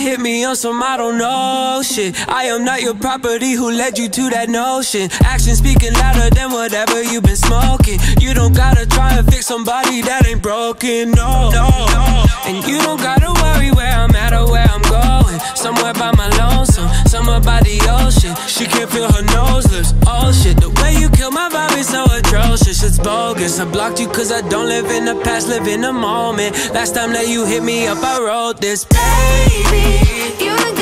hit me on some I don't know shit. I am not your property, who led you to that notion? Action speaking louder than whatever you been smoking. You don't gotta try and fix somebody that ain't broken, no. And you don't gotta worry where I'm at or where I'm going. Somewhere by my lonesome, somewhere by the ocean. She can't feel her nose lips, oh shit. The way you kill my vibe is so atrocious, it's bogus. I blocked you cause I don't live in the past, live in the moment. Last time that you hit me up, I wrote this. Baby, you